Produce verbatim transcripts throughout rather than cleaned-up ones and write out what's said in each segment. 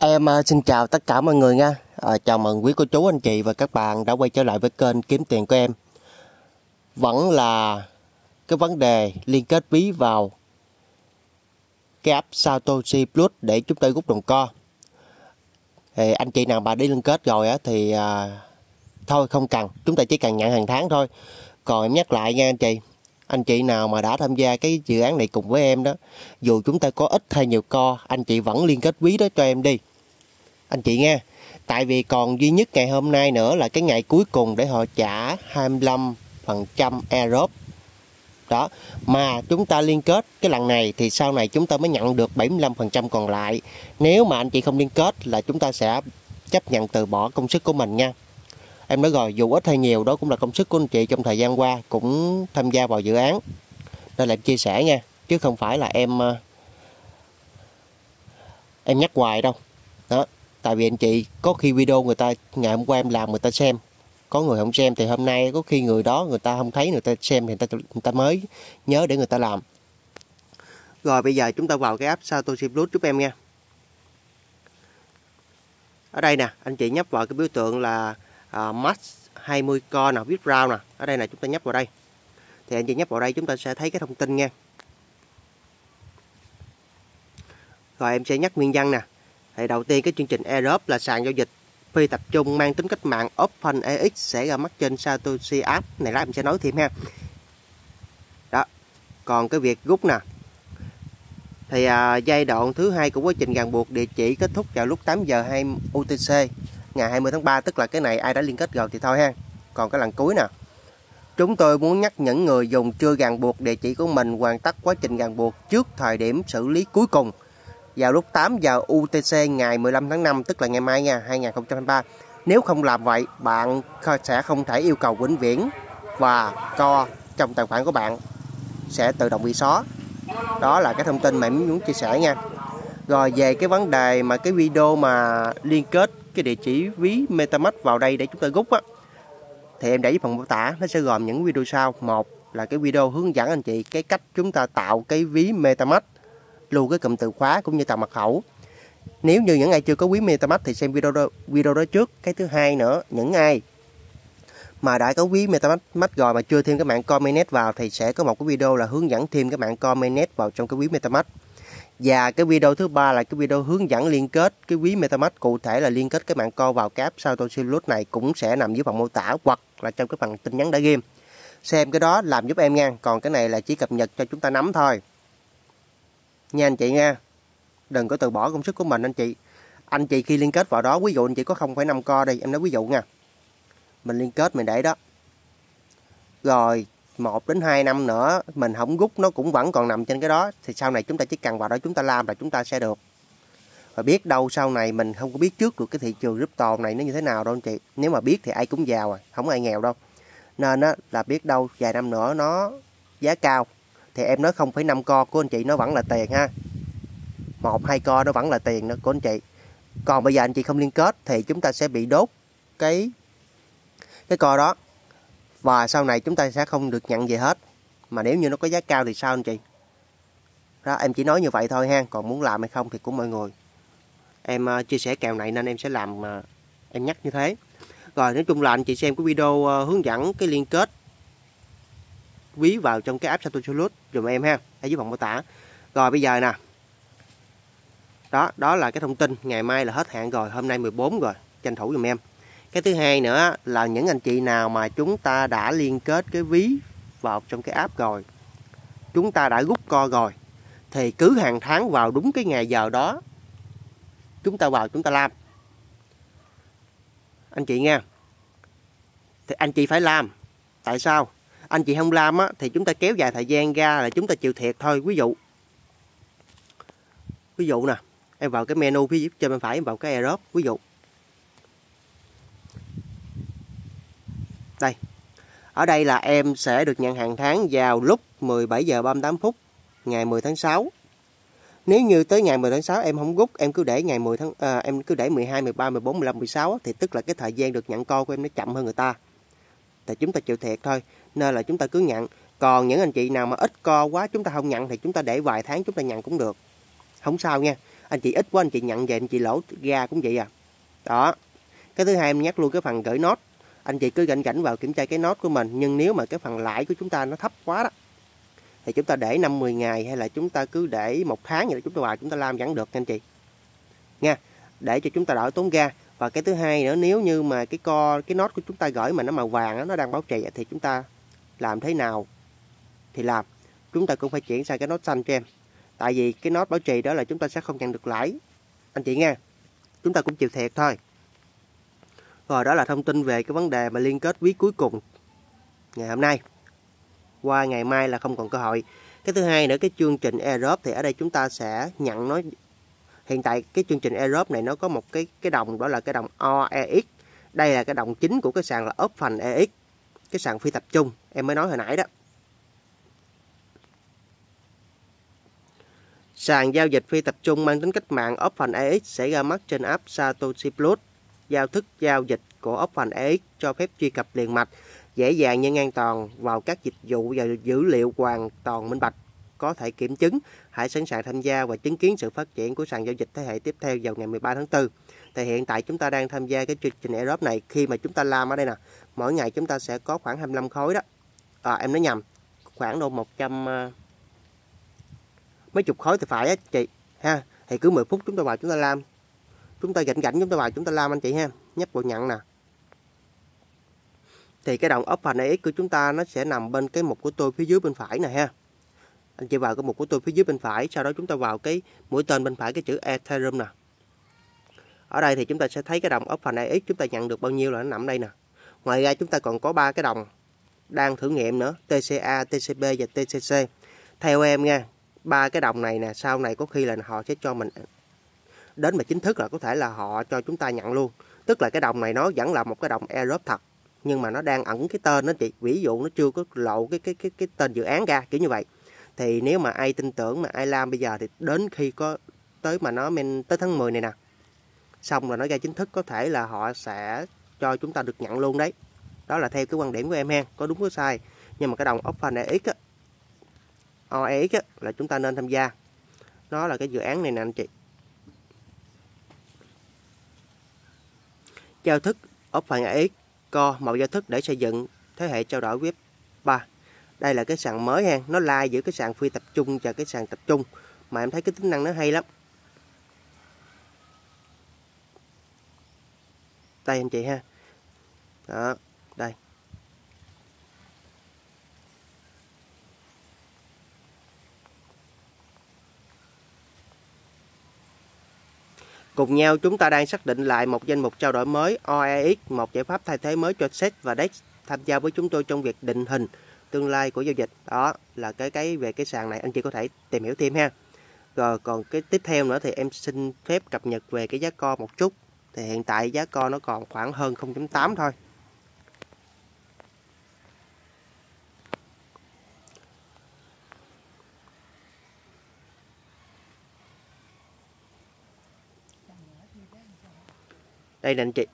Em uh, xin chào tất cả mọi người nha. Uh, chào mừng quý cô chú anh chị và các bạn đã quay trở lại với kênh Kiếm Tiền của em. Vẫn là cái vấn đề liên kết ví vào cái app Satoshi Plus để chúng ta rút đồng co. Thì anh chị nào mà đi liên kết rồi á thì uh, thôi không cần, chúng ta chỉ cần nhận hàng tháng thôi. Còn em nhắc lại nha anh chị, anh chị nào mà đã tham gia cái dự án này cùng với em đó, dù chúng ta có ít hay nhiều co, anh chị vẫn liên kết ví đó cho em đi anh chị nghe. Tại vì còn duy nhất ngày hôm nay nữa là cái ngày cuối cùng để họ trả hai mươi lăm phần trăm airdrop đó. Mà chúng ta liên kết cái lần này thì sau này chúng ta mới nhận được bảy mươi lăm phần trăm còn lại. Nếu mà anh chị không liên kết là chúng ta sẽ chấp nhận từ bỏ công sức của mình nha. Em nói rồi, dù ít hay nhiều đó cũng là công sức của anh chị trong thời gian qua cũng tham gia vào dự án, nên là em chia sẻ nha, chứ không phải là em em nhắc hoài đâu đó. Tại vì anh chị có khi video người ta ngày hôm qua em làm người ta xem, có người không xem thì hôm nay có khi người đó người ta không thấy, người ta xem thì người ta, người ta mới nhớ để người ta làm. Rồi bây giờ chúng ta vào cái app Satoshi Plus giúp em nha. Ở đây nè, anh chị nhấp vào cái biểu tượng là uh, max hai mươi co nào, viết round nè. Ở đây là chúng ta nhấp vào đây. Thì anh chị nhấp vào đây chúng ta sẽ thấy cái thông tin nha. Rồi em sẽ nhắc nguyên văn nè. Thì đầu tiên cái chương trình airdrop là sàn giao dịch phi tập trung mang tính cách mạng OpenAX sẽ ra mắt trên Satoshi App. Này là em sẽ nói thêm ha. Đó. Còn cái việc rút nè. Thì à, giai đoạn thứ hai của quá trình ràng buộc địa chỉ kết thúc vào lúc tám giờ hai U T C ngày hai mươi tháng ba, tức là cái này ai đã liên kết rồi thì thôi ha. Còn cái lần cuối nè. Chúng tôi muốn nhắc những người dùng chưa ràng buộc địa chỉ của mình hoàn tất quá trình ràng buộc trước thời điểm xử lý cuối cùng vào lúc tám giờ U T C ngày mười lăm tháng năm, tức là ngày mai nha, hai nghìn không trăm hai mươi ba. Nếu không làm vậy, bạn sẽ không thể yêu cầu vĩnh viễn và co trong tài khoản của bạn sẽ tự động bị xóa. Đó là cái thông tin mà em muốn chia sẻ nha. Rồi về cái vấn đề mà cái video mà liên kết cái địa chỉ ví MetaMask vào đây để chúng ta rút á, thì em để dưới phần mô tả, nó sẽ gồm những video sau. Một là cái video hướng dẫn anh chị cái cách chúng ta tạo cái ví MetaMask, lưu cái cụm từ khóa cũng như tạo mật khẩu. Nếu như những ai chưa có ví MetaMask thì xem video đó, video đó trước. Cái thứ hai nữa, những ai mà đã có ví MetaMask rồi mà chưa thêm cái mạng Coin Mainnet vào thì sẽ có một cái video là hướng dẫn thêm cái mạng Coin Mainnet vào trong cái ví MetaMask. Và cái video thứ ba là cái video hướng dẫn liên kết cái ví MetaMask, cụ thể là liên kết cái mạng Coin vào cái app Satoshi Plus này, cũng sẽ nằm dưới phần mô tả hoặc là trong cái phần tin nhắn đã game. Xem cái đó làm giúp em nha. Còn cái này là chỉ cập nhật cho chúng ta nắm thôi nha anh chị nha. Đừng có từ bỏ công sức của mình anh chị. Anh chị khi liên kết vào đó, ví dụ anh chị có không phẩy năm co đây, em nói ví dụ nha. Mình liên kết mình để đó. Rồi một đến hai năm nữa mình không rút nó cũng vẫn còn nằm trên cái đó, thì sau này chúng ta chỉ cần vào đó chúng ta làm là chúng ta sẽ được. Và biết đâu sau này mình không có biết trước được cái thị trường crypto này nó như thế nào đâu anh chị. Nếu mà biết thì ai cũng giàu rồi, không ai nghèo đâu. Nên á là biết đâu vài năm nữa nó giá cao thì em nói không phẩy năm co của anh chị nó vẫn là tiền ha. Một hai co nó vẫn là tiền đó của anh chị. Còn bây giờ anh chị không liên kết thì chúng ta sẽ bị đốt cái cái co đó, và sau này chúng ta sẽ không được nhận gì hết. Mà nếu như nó có giá cao thì sao anh chị? Đó, em chỉ nói như vậy thôi ha. Còn muốn làm hay không thì của mọi người. Em uh, chia sẻ kèo này nên em sẽ làm, uh, em nhắc như thế. Rồi nói chung là anh chị xem cái video uh, hướng dẫn cái liên kết ví vào trong cái app Satoshi Plus dùm em ha, ở dưới phần mô tả. Rồi bây giờ nè, đó đó là cái thông tin. Ngày mai là hết hạn rồi, hôm nay mười bốn rồi, tranh thủ dùm em. Cái thứ hai nữa là những anh chị nào mà chúng ta đã liên kết cái ví vào trong cái app rồi, chúng ta đã rút co rồi, thì cứ hàng tháng vào đúng cái ngày giờ đó chúng ta vào chúng ta làm anh chị nha. Thì anh chị phải làm. Tại sao? Anh chị không làm á thì chúng ta kéo dài thời gian ra là chúng ta chịu thiệt thôi. Ví dụ ví dụ nè, em vào cái menu phía trên bên phải, em vào cái airdrop, ví dụ đây, ở đây là em sẽ được nhận hàng tháng vào lúc mười bảy giờ ba mươi tám phút ngày mười tháng sáu. Nếu như tới ngày mười tháng sáu em không rút, em cứ để ngày mười tháng à, em cứ để mười hai, mười ba, mười bốn, mười lăm, mười sáu thì tức là cái thời gian được nhận co của em nó chậm hơn người ta. Thì chúng ta chịu thiệt thôi, nên là chúng ta cứ nhận. Còn những anh chị nào mà ít co quá chúng ta không nhận thì chúng ta để vài tháng chúng ta nhận cũng được, không sao nha. anh chị ít quá anh chị nhận về anh chị lỗ ra cũng vậy à. Đó. Cái thứ hai em nhắc luôn cái phần gửi nốt. Anh chị cứ rảnh rảnh vào kiểm tra cái nốt của mình, nhưng nếu mà cái phần lãi của chúng ta nó thấp quá đó thì chúng ta để năm mươi ngày hay là chúng ta cứ để một tháng vậy đó, chúng ta vào chúng ta làm vẫn được anh chị nha, để cho chúng ta đỡ tốn ga. Và cái thứ hai nữa, nếu như mà cái co cái nốt của chúng ta gửi mà nó màu vàng đó, nó đang bảo trì thì chúng ta làm thế nào thì làm, chúng ta cũng phải chuyển sang cái nốt xanh cho em, tại vì cái nốt bảo trì đó là chúng ta sẽ không nhận được lãi anh chị nha, chúng ta cũng chịu thiệt thôi. Rồi, đó là thông tin về cái vấn đề mà liên kết quý cuối cùng ngày hôm nay. Qua ngày mai là không còn cơ hội. Cái thứ hai nữa, cái chương trình airdrop thì ở đây chúng ta sẽ nhận nó. Hiện tại cái chương trình airdrop này nó có một cái cái đồng, đó là cái đồng o e ích. Đây là cái đồng chính của cái sàn là Open e ích, cái sàn phi tập trung em mới nói hồi nãy đó. Sàn giao dịch phi tập trung mang tính cách mạng Open e ích sẽ ra mắt trên app Satoshi Plus. Giao thức giao dịch của Open e ích cho phép truy cập liền mạch, dễ dàng nhưng an toàn vào các dịch vụ và dữ liệu hoàn toàn minh bạch, có thể kiểm chứng. Hãy sẵn sàng tham gia và chứng kiến sự phát triển của sàn giao dịch thế hệ tiếp theo vào ngày mười ba tháng tư. Thì hiện tại chúng ta đang tham gia cái chương trình airdrop này. Khi mà chúng ta làm ở đây nè, mỗi ngày chúng ta sẽ có khoảng hai mươi lăm khối đó. À, em nói nhầm, khoảng độ một trăm uh, mấy chục khối thì phải á chị ha. Thì cứ mười phút chúng ta vào chúng ta làm, chúng ta rảnh rảnh chúng ta vào chúng ta làm anh chị ha, nhấp vào nhận nè. Thì cái đồng Open e ích của chúng ta nó sẽ nằm bên cái mục của tôi phía dưới bên phải nè ha. Anh chị vào cái mục của tôi phía dưới bên phải, sau đó chúng ta vào cái mũi tên bên phải cái chữ Ethereum nè. Ở đây thì chúng ta sẽ thấy cái đồng Open e ích chúng ta nhận được bao nhiêu là nó nằm đây nè. Ngoài ra chúng ta còn có ba cái đồng đang thử nghiệm nữa, tê xê a, tê xê bê và tê xê xê. Theo em nha, ba cái đồng này nè, sau này có khi là họ sẽ cho mình đến mà chính thức là có thể là họ cho chúng ta nhận luôn. Tức là cái đồng này nó vẫn là một cái đồng airdrop thật, nhưng mà nó đang ẩn cái tên đó chị, ví dụ nó chưa có lộ cái cái cái cái tên dự án ra kiểu như vậy. Thì nếu mà ai tin tưởng mà ai làm bây giờ thì đến khi có tới mà nó men tới tháng mười này nè, xong rồi nó ra chính thức có thể là họ sẽ cho chúng ta được nhận luôn đấy. Đó là theo cái quan điểm của em ha, có đúng có sai. Nhưng mà cái đồng Open e ích á, o e ích á, là chúng ta nên tham gia. Nó là cái dự án này nè anh chị. Giao thức Open e ích Co mẫu giao thức để xây dựng thế hệ trao đổi web ba. Đây là cái sàn mới ha, nó lai giữa cái sàn phi tập trung và cái sàn tập trung, mà em thấy cái tính năng nó hay lắm. Đây anh chị ha. Đó, đây. Cùng nhau chúng ta đang xác định lại một danh mục trao đổi mới o e ích, một giải pháp thay thế mới cho Set và Dex tham gia với chúng tôi trong việc định hình tương lai của giao dịch. Đó là cái cái về cái sàn này, anh chị có thể tìm hiểu thêm ha. Rồi còn cái tiếp theo nữa thì em xin phép cập nhật về cái giá co một chút. Thì hiện tại giá co nó còn khoảng hơn không chấm tám thôi. Đây nè anh chị,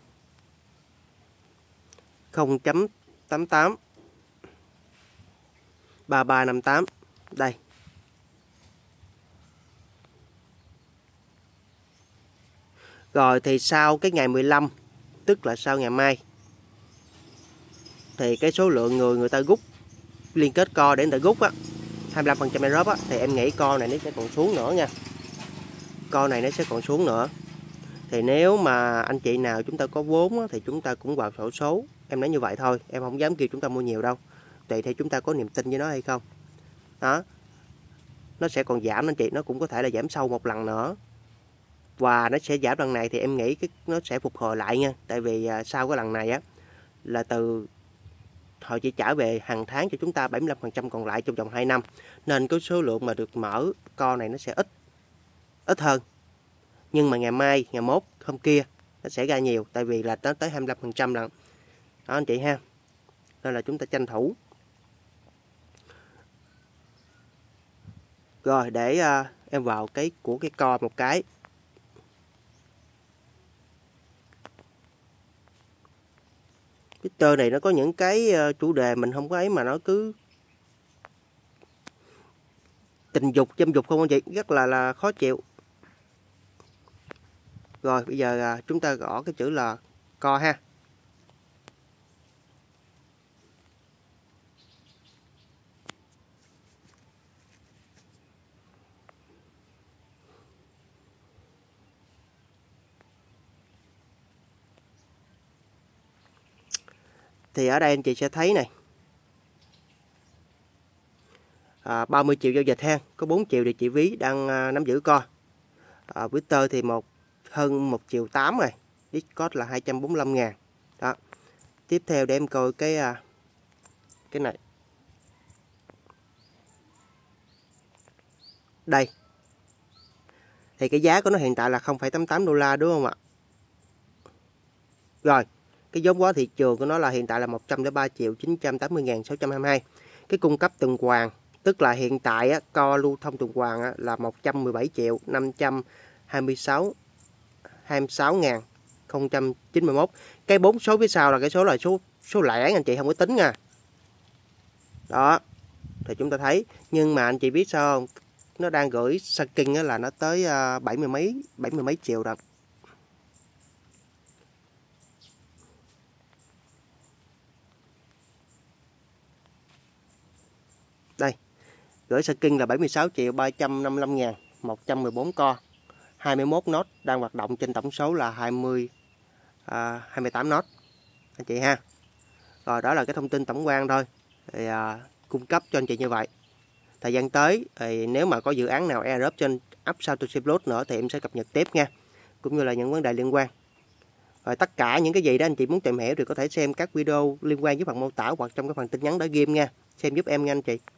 không chấm tám tám ba ba năm tám. Đây. Rồi thì sau cái ngày mười lăm, tức là sau ngày mai, thì cái số lượng người người ta rút liên kết co để người ta rút á, hai mươi lăm phần trăm airdrop á, thì em nghĩ co này nó sẽ còn xuống nữa nha. Co này nó sẽ còn xuống nữa. Thì nếu mà anh chị nào chúng ta có vốn á, thì chúng ta cũng vào sổ số. Em nói như vậy thôi, em không dám kêu chúng ta mua nhiều đâu. Tùy theo chúng ta có niềm tin với nó hay không. Đó. Nó sẽ còn giảm anh chị, nó cũng có thể là giảm sâu một lần nữa. Và nó sẽ giảm lần này thì em nghĩ cái nó sẽ phục hồi lại nha. Tại vì à, sau cái lần này á là từ họ chỉ trả về hàng tháng cho chúng ta bảy mươi lăm phần trăm còn lại trong vòng hai năm. Nên cái số lượng mà được mở co này nó sẽ ít ít hơn. Nhưng mà ngày mai, ngày mốt, hôm kia nó sẽ ra nhiều, tại vì là nó tới hai mươi lăm phần trăm lần. Đó anh chị ha. Nên là chúng ta tranh thủ. Rồi để uh, em vào cái của cái co một cái. Twitter này nó có những cái uh, chủ đề mình không có ấy mà nó cứ tình dục, châm dục không anh chị, rất là là khó chịu. Rồi bây giờ à, chúng ta gõ cái chữ là co ha. Thì ở đây anh chị sẽ thấy này, à, ba mươi triệu giao dịch ha, có bốn triệu địa chỉ ví đang à, nắm giữ co. À, Twitter thì một hơn một triệu tám rồi, Discord là hai trăm bốn mươi lăm ngàn. Đó. Tiếp theo để em coi cái à, cái này. Đây. Thì cái giá của nó hiện tại là không phẩy tám mươi tám đô la đúng không ạ? Rồi, cái vốn hóa thị trường của nó là hiện tại là một trăm lẻ ba triệu chín trăm tám mươi ngàn sáu trăm hai mươi hai. Cái cung cấp tuần hoàn, tức là hiện tại á, co lưu thông tuần hoàn á, là một trăm mười bảy triệu năm trăm hai mươi sáu ngàn không trăm chín mươi mốt. Cái bốn số phía sau là cái số là số số lẻ, anh chị không có tính nha. Đó. Thì chúng ta thấy, nhưng mà anh chị biết sao không? Nó đang gửi staking là nó tới bảy mươi mấy bảy mươi mấy triệu rồi. Đây, gửi staking là bảy mươi sáu triệu ba trăm năm mươi lăm ngàn một trăm mười bốn co, hai mươi mốt node đang hoạt động trên tổng số là hai mươi à, hai mươi tám node anh chị ha. Rồi đó là cái thông tin tổng quan thôi, thì à, cung cấp cho anh chị như vậy. Thời gian tới thì nếu mà có dự án nào airdrop trên app Satoshi Float nữa thì em sẽ cập nhật tiếp nha, cũng như là những vấn đề liên quan. Rồi tất cả những cái gì đó anh chị muốn tìm hiểu thì có thể xem các video liên quan với phần mô tả hoặc trong cái phần tin nhắn đã ghim nha. Xem giúp em nha anh chị.